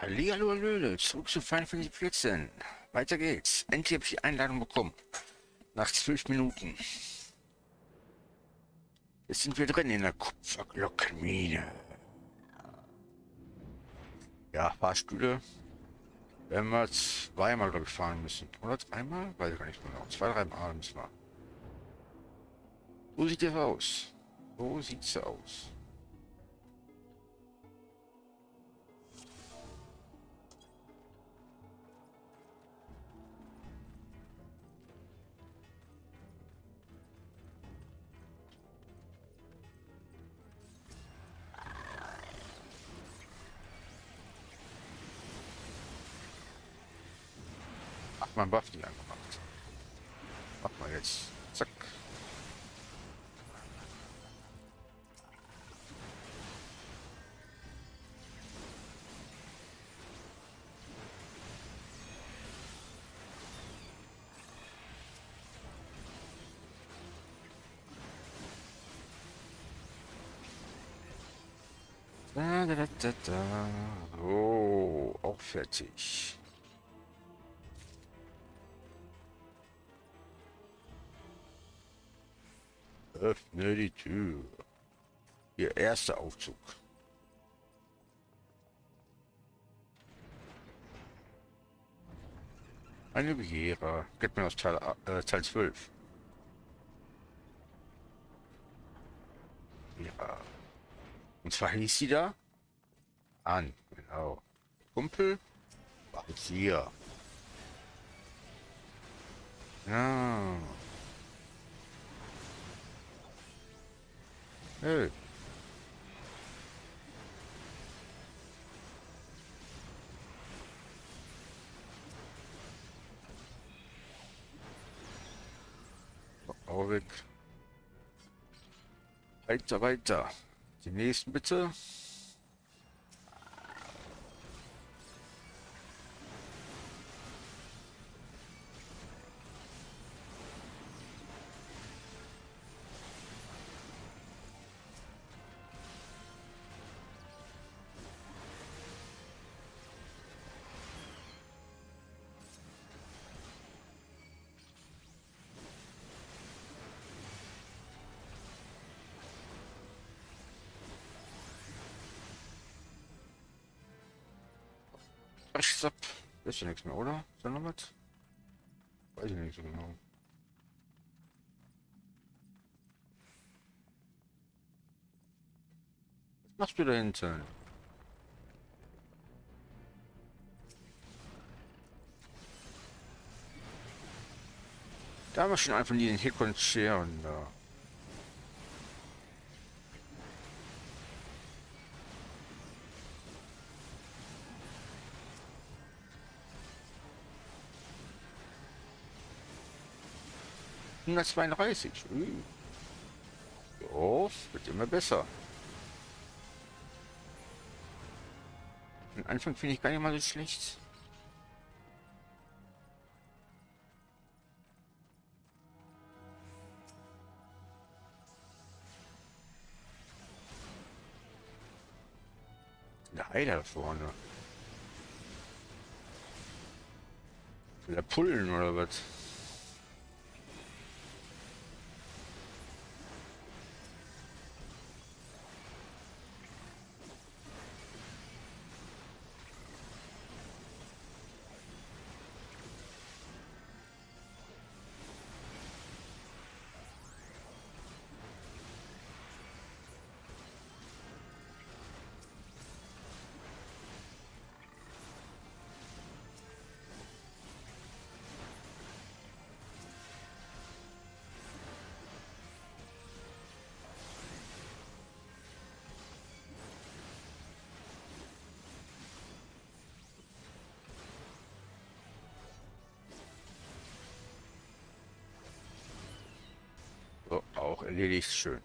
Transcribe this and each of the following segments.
Hallihallo, Hallöle, zurück zu Final Fantasy 14. Weiter geht's. Endlich habe ich die Einladung bekommen. Nach 12 Minuten. Jetzt sind wir drin in der Kupferglockenmine. Ja, Fahrstühle werden wir zweimal, glaube ich, fahren müssen. Oder dreimal? Weiß ich gar nicht genau. Zwei, dreimal müssen wir. So sieht das aus. So sieht's aus. Ach, mein Buff nicht angemacht. Mach mal jetzt. Zack. Da, da, da, da, da. Oh, auch fertig. Öffne die Tür. Ihr erster Aufzug. Eine Begehrer. Geht mir aus Teil 12. Ja. Und zwar hieß sie da an. Genau. Kumpel war jetzt hier. Ja. Hey. Auch weg. Weiter, weiter. Die nächsten bitte. Rechts ab. Ist ja nichts mehr, oder? Ist da noch was? Weiß ich nicht so genau. Was machst du da hinten? Da haben wir schon einen von diesen Hikon-Scheren da. ...132. Jo, wird immer besser. Am Anfang finde ich gar nicht mal so schlecht. Der Heiler da vorne. Will der pullen oder was? So, auch erledigt, schön.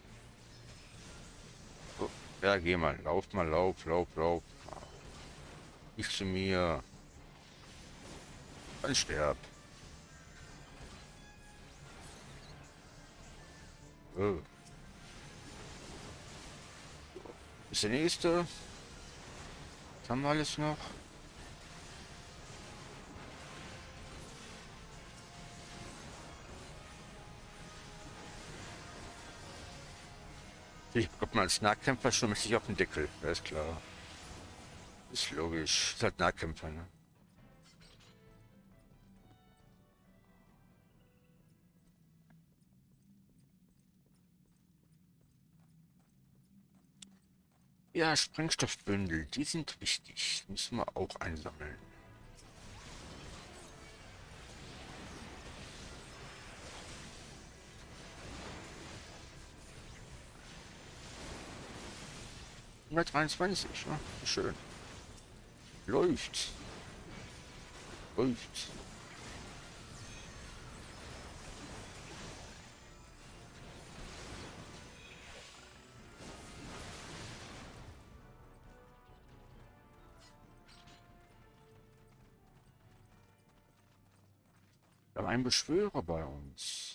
So, ja, geh mal, lauf mal, lauf, lauf, lauf. Nicht zu mir. Dann sterb. Oh. Ist der nächste. Was haben wir alles noch? Ich bekomme mal als Nahkämpfer schon richtig auf den Deckel. Ja, ist klar. Ist logisch. Ist halt Nahkämpfer, ne? Ja, Sprengstoffbündel, die sind wichtig. Müssen wir auch einsammeln. Ja, 23, ja, schön. Läuft. Läuft. Wir haben einen Beschwörer bei uns.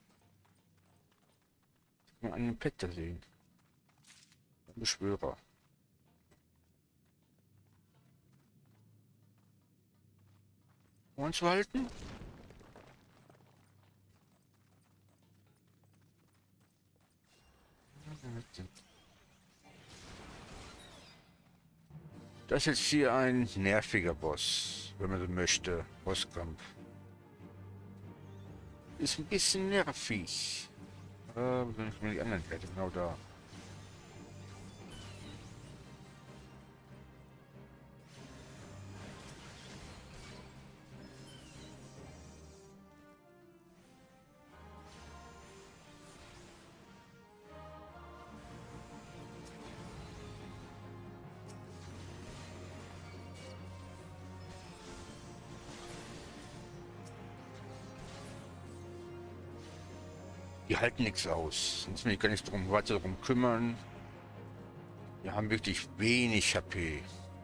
Mal einen Pet da sehen. Ein Beschwörer. Wollen zu halten? Das ist jetzt hier ein nerviger Boss, wenn man so möchte. Bosskampf. Ist ein bisschen nervig. Wo sind die anderen Kette? Genau da. Die halten nichts aus. Sonst will ich gar nicht weiter darum kümmern. Wir haben wirklich wenig HP.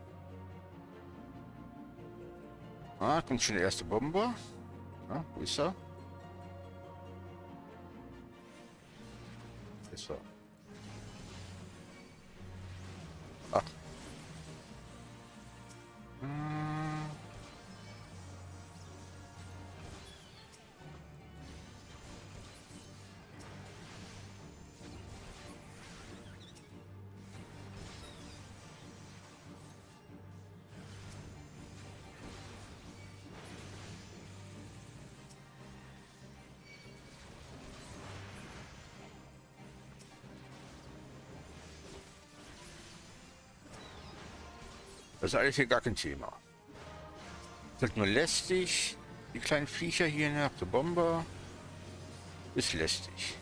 Ah, kommt schon der erste Bomber. Ah, wo ist er? Ist er. Ach. Hm. Das ist eigentlich hier gar kein Thema. Sind nur lästig. Die kleinen Viecher hier nach der Bomber. Ist lästig.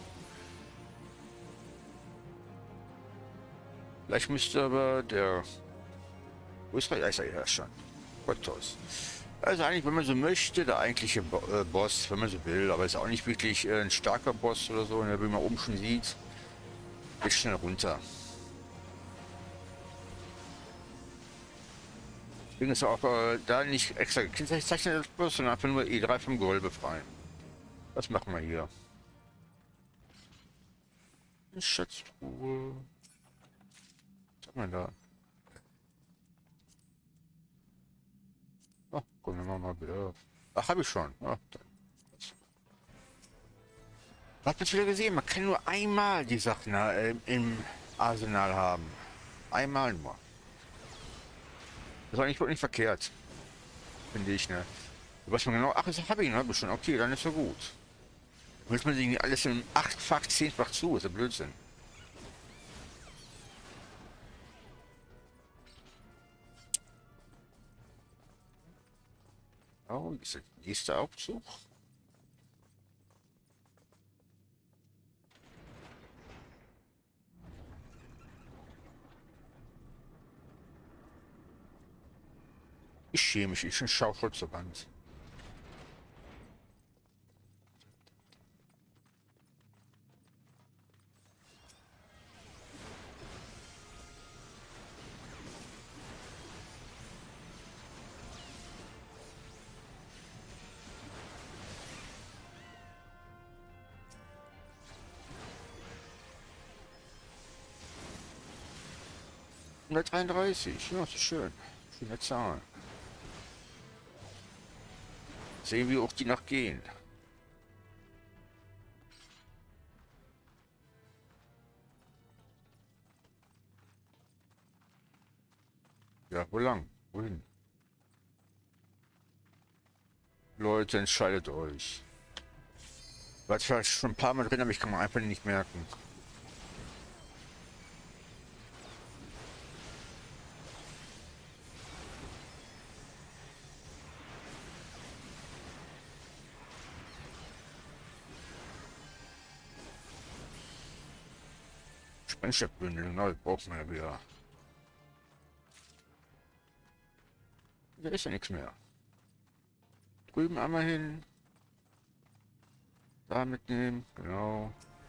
Vielleicht müsste aber der... Wo ist er? Ja, ist er ja schon. Gottes. Also eigentlich, wenn man so möchte, der eigentliche Boss, wenn man so will, aber ist auch nicht wirklich ein starker Boss oder so, ne, wie man oben schon sieht. Geht schnell runter. Deswegen ist auch da nicht extra gekennzeichnet als Boss, sondern einfach nur E3 vom Goal befreien. Das machen wir hier. Eine Schatztruhe. Was haben wir da? Ach, komm, wir mal wieder. Ach, habe ich schon. Ach, hat man wieder gesehen, man kann nur einmal die Sachen im Arsenal haben. Einmal nur. Das ist eigentlich wirklich nicht verkehrt. Finde ich, ne? Was man genau. Ach, das habe ich noch schon. Okay, dann ist ja gut. Willst man sich nicht alles im 8-fach, 10-fach zu? Ist ja Blödsinn. Oh, ist der nächste Aufzug? Ich schäme mich, ich bin Schaufel zur Wand. 133. Ja, das ist schön. Schöne Zahl. Sehen, wie hoch die noch gehen. Ja, wo lang? Wohin? Leute, entscheidet euch. War zwar schon ein paar Mal drin, aber ich kann mir einfach nicht merken. Sprengstoffbündel, genau, das braucht man ja wieder. Da ist ja nichts mehr. Drüben einmal hin. Da mitnehmen, genau.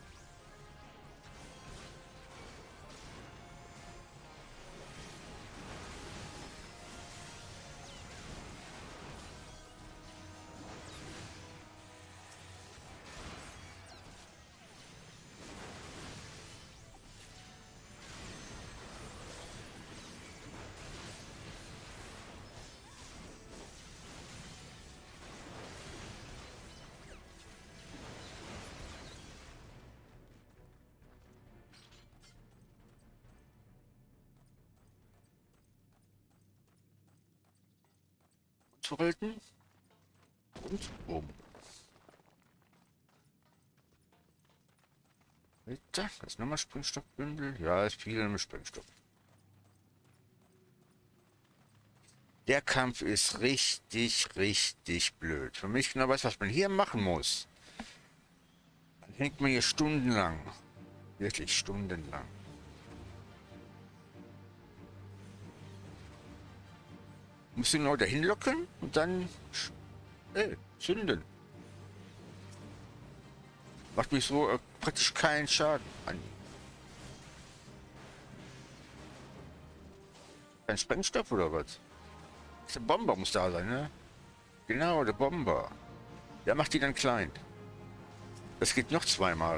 Zu halten. Und oben. Bitte, das ist nochmal Sprengstoffbündel. Ja, ist viel im Sprengstoff. Der Kampf ist richtig, richtig blöd. Für mich genau weiß, was man hier machen muss. Dann hängt man hier stundenlang. Wirklich stundenlang. Muss ihn genau dahin locken und dann zünden. Macht mich so praktisch keinen Schaden an. Kein Sprengstoff oder was? Der Bomber muss da sein, ne? Genau, der Bomber. Der macht die dann klein. Das geht noch zweimal.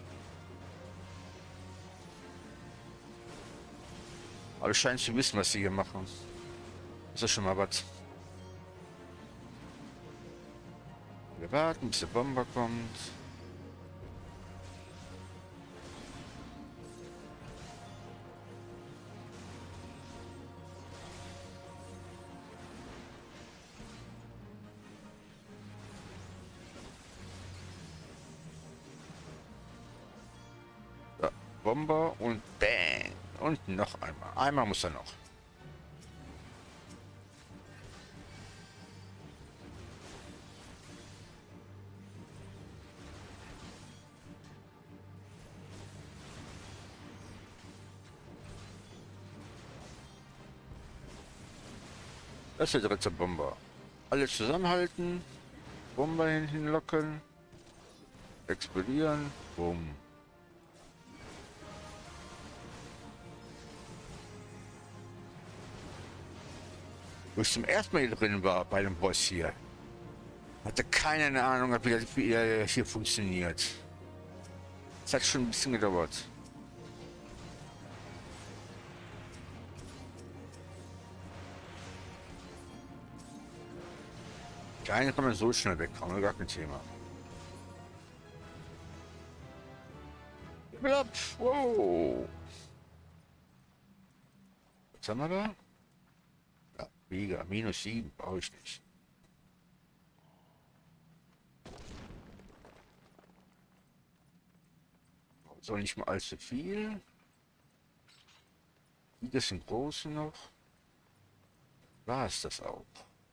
Aber du scheinst zu wissen, was sie hier machen. Das ist schon mal was. Wir warten, bis der Bomber kommt. Ja, Bomber und bang. Und noch einmal. Einmal muss er noch. Das ist der dritte Bomber. Alle zusammenhalten. Bomber hinten locken. Explodieren. Bumm. Wo ich zum ersten Mal hier drin war, bei dem Boss hier. Hatte keine Ahnung, wie er hier funktioniert. Es hat schon ein bisschen gedauert. Die eine kann man so schnell weghauen, gar kein Thema. Level up! Wow! Was haben wir da? Ja, mega. -7 brauche ich nicht. So nicht mal allzu viel. Die sind große noch. War es das auch?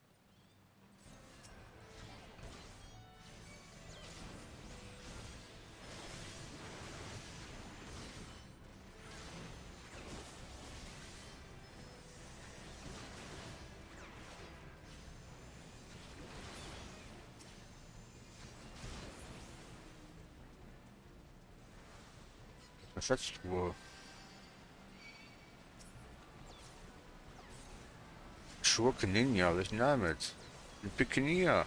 Schatztruhe. Schurke Ninja, welchen Namen jetzt? Ein Pikenier.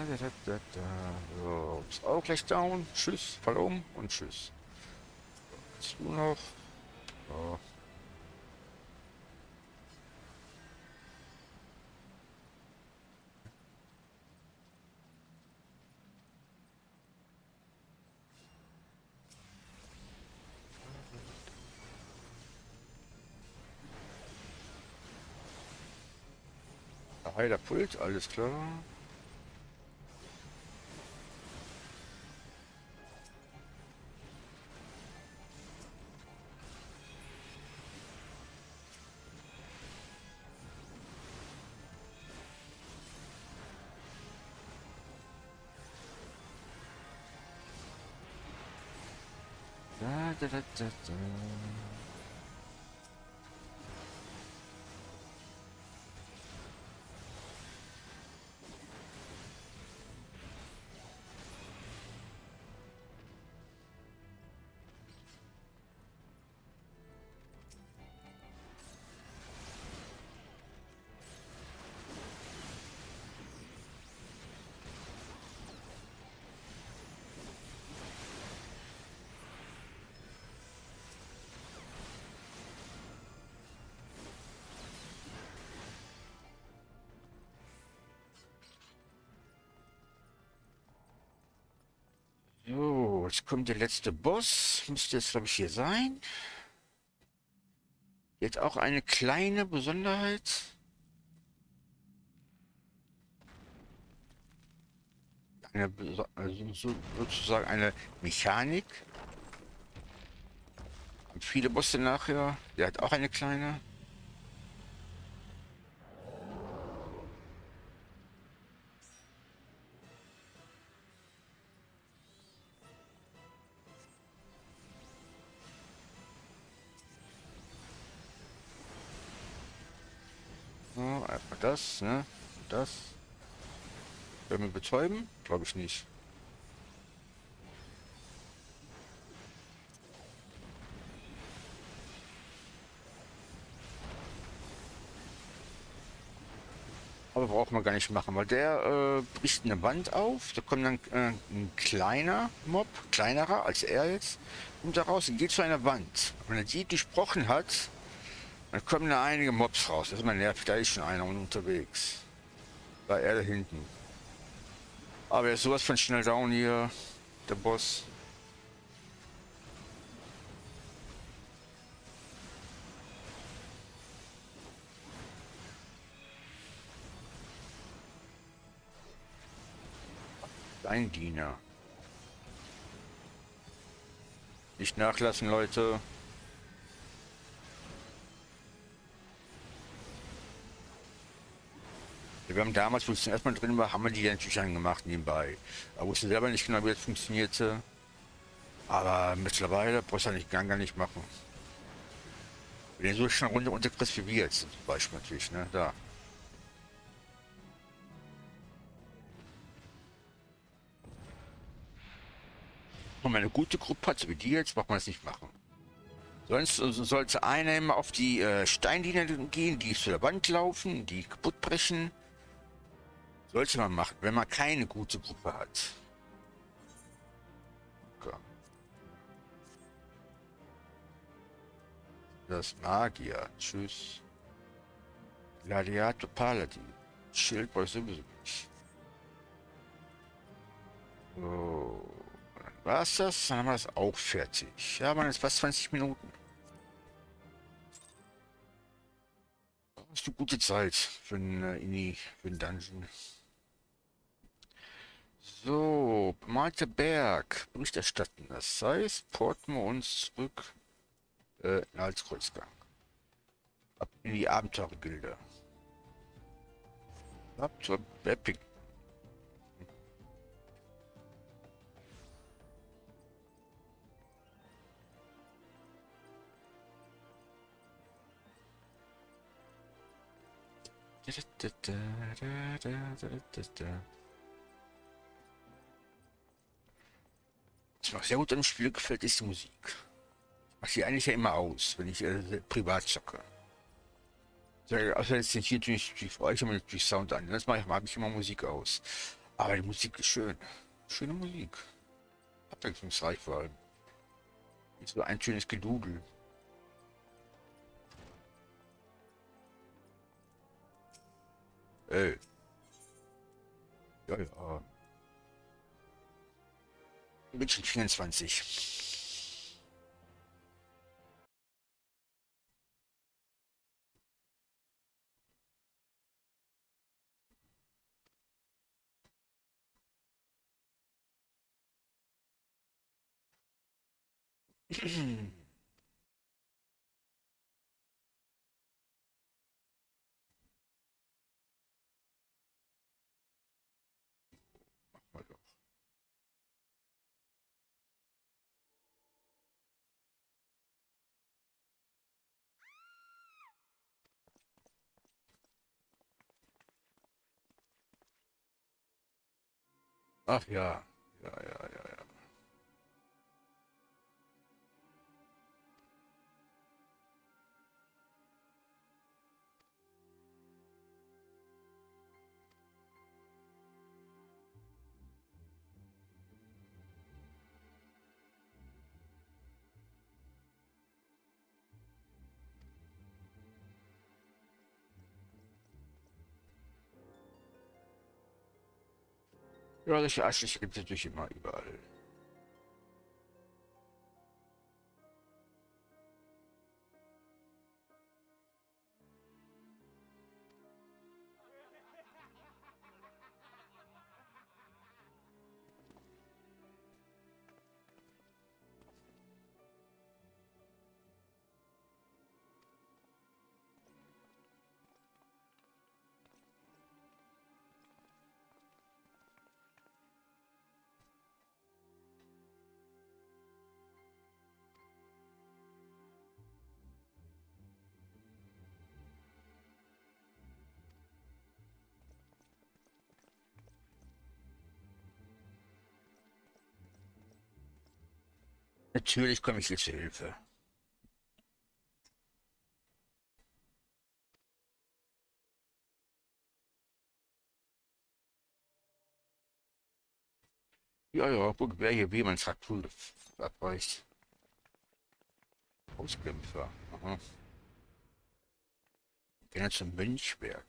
So, ist auch gleich down. Tschüss, fall um und tschüss. Was du noch? So. Heiler Pult, alles klar. Da. So, jetzt kommt der letzte Boss. Müsste jetzt, glaube ich, hier sein. Jetzt auch eine kleine Besonderheit. Also sozusagen eine Mechanik. Und viele Bosse nachher. Der hat auch eine kleine. So, einfach das, ne? Das. Können wir betäuben? Glaube ich nicht. Aber braucht man gar nicht machen, weil der bricht eine Wand auf. Da kommt dann ein kleiner Mob, kleinerer als er jetzt, und daraus geht zu einer Wand. Und wenn er die durchbrochen hat, dann kommen da einige Mobs raus. Das ist immer nervig, da ist schon einer unterwegs. Da er da hinten. Aber er ist sowas von schnell down hier, der Boss. Ein Diener. Nicht nachlassen, Leute. Wir haben damals, wo ich zum ersten Mal drin war, haben wir die natürlich angemacht nebenbei. Da wusste selber nicht genau, wie das funktionierte. Aber mittlerweile brauchst du nicht gar nicht machen. Wenn du so schnell runterkriegst wie wir jetzt zum Beispiel natürlich, ne? Da. Wenn man eine gute Gruppe hat, so wie die jetzt, braucht man das nicht machen. Sonst sollte einer immer auf die Steindinger gehen, die zu der Wand laufen, die kaputt brechen. Sollte man machen, wenn man keine gute Gruppe hat. Okay. Das Magier. Tschüss. Gladiator Paladin. Schild brauche ich sowieso nicht. So. Dann war's das. Dann haben wir das auch fertig. Ja, man, jetzt fast 20 Minuten. Das ist eine gute Zeit für für einen Dungeon. So, bemalte Berg. Bericht erstatten. Das heißt, porten wir uns zurück als Kreuzgang. Ab in die Abenteurergilde. Ab zur Epic. Was mir auch sehr gut am Spiel gefällt, ist die Musik. Ich mache die eigentlich ja immer aus, wenn ich privat zocke. Also jetzt nicht hier durch euch immer durch Sound an. Das mache ich, habe ich immer Musik aus. Aber die Musik ist schön. Schöne Musik. Abwechslungsreich vor allem. Nicht so ein schönes Gedudel. Ey. Ja, ja. München 24. Mal doch. Ach ja. Ja, ja, ja, ja. Ja, solche Arschlöcher gibt es natürlich immer überall. Natürlich komme ich dir zur Hilfe. Ja, ja, guck, wer hier wie man Fraktur abweicht. Auskämpfer. Aha. Gehen wir zum Mönchberg.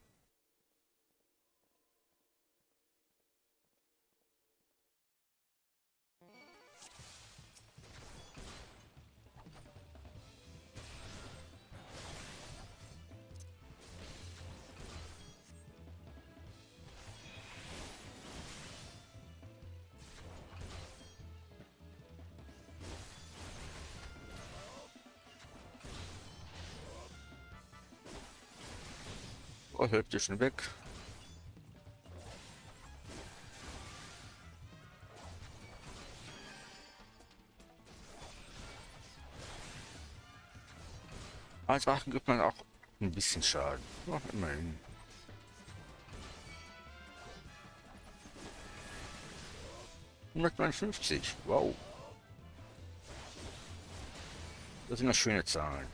Oh, Hälfte schon weg. Als Wachen gibt man auch ein bisschen Schaden. Ja, immerhin. ...159. Wow. Das sind noch schöne Zahlen.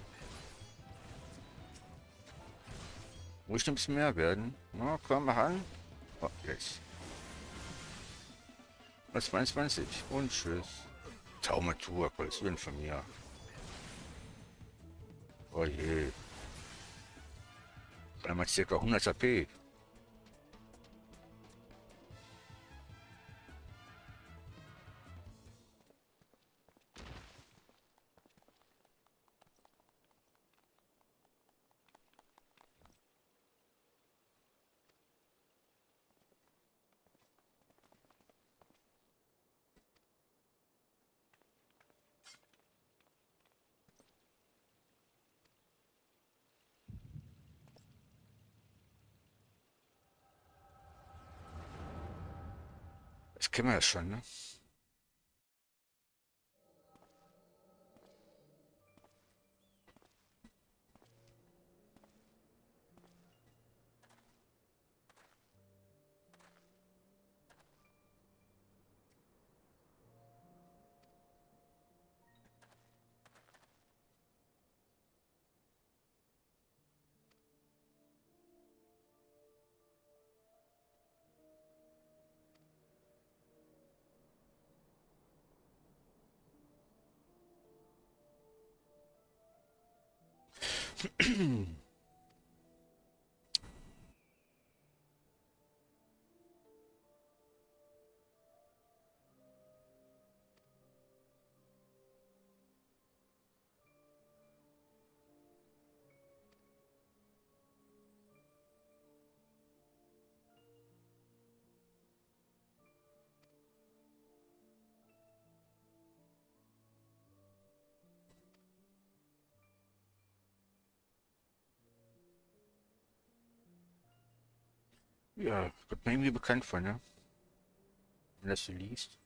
Muss ich ein bisschen mehr werden? Na, komm, mach an. Oh, yes. 22 und tschüss. Taumatur, Kollision von mir. Oh je. Einmal circa 100 AP. Das kennen wir ja schon, ne? Ja, kommt mir irgendwie bekannt vor, ne? Wenn das so liest.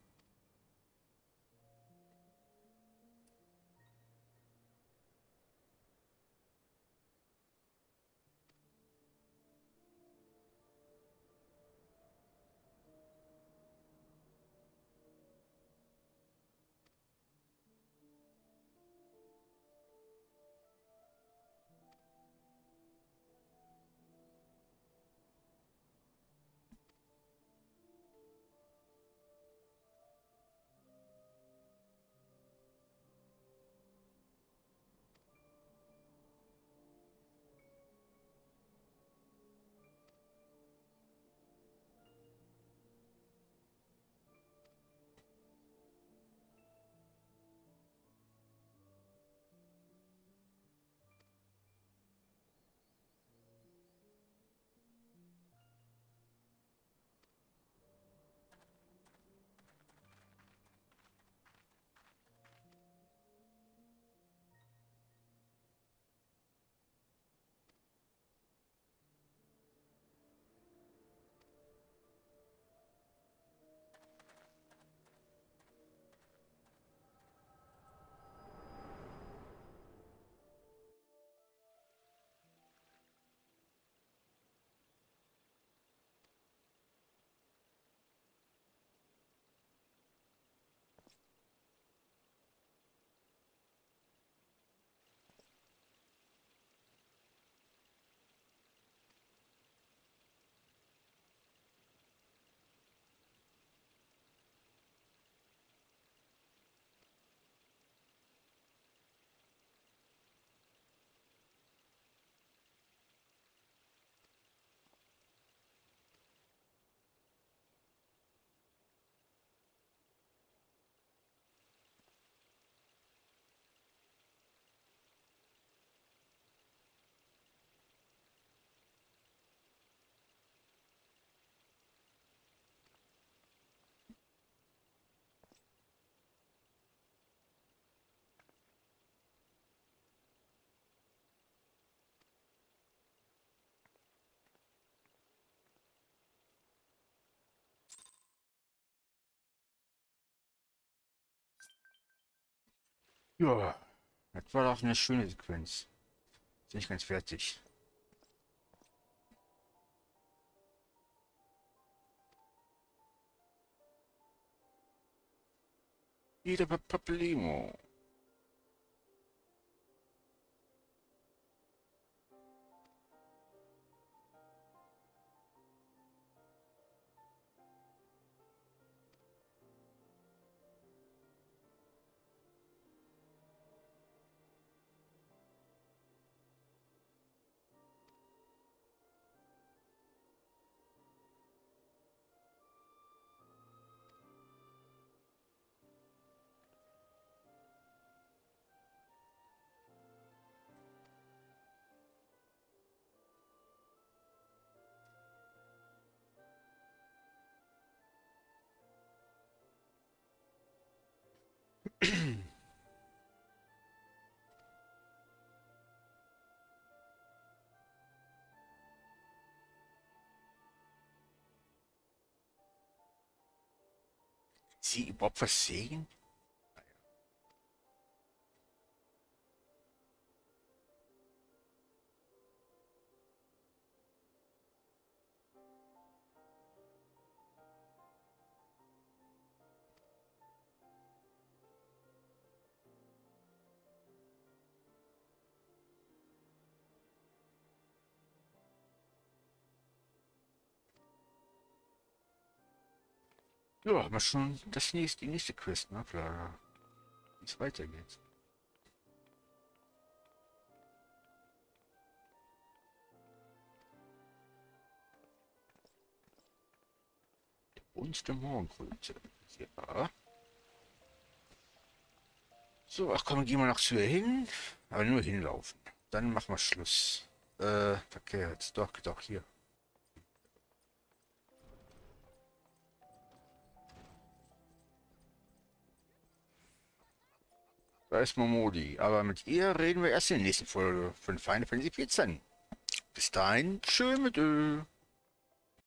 Ja, das war doch eine schöne Sequenz. Bin ich ganz fertig. Wieder bei Papelimo. Sie überhaupt was sehen? Ja, haben wir schon die nächste Quest, ne? Klar. Wie es weitergeht. Gunst der Morgenröte. Ja. So, ach komm, gehen wir noch zu ihr hin. Aber nur hinlaufen. Dann machen wir Schluss. Verkehrt. Doch, hier. Da ist Momodi. Aber mit ihr reden wir erst in der nächsten Folge von Final Fantasy XIV. Bis dahin, tschö mit Ö.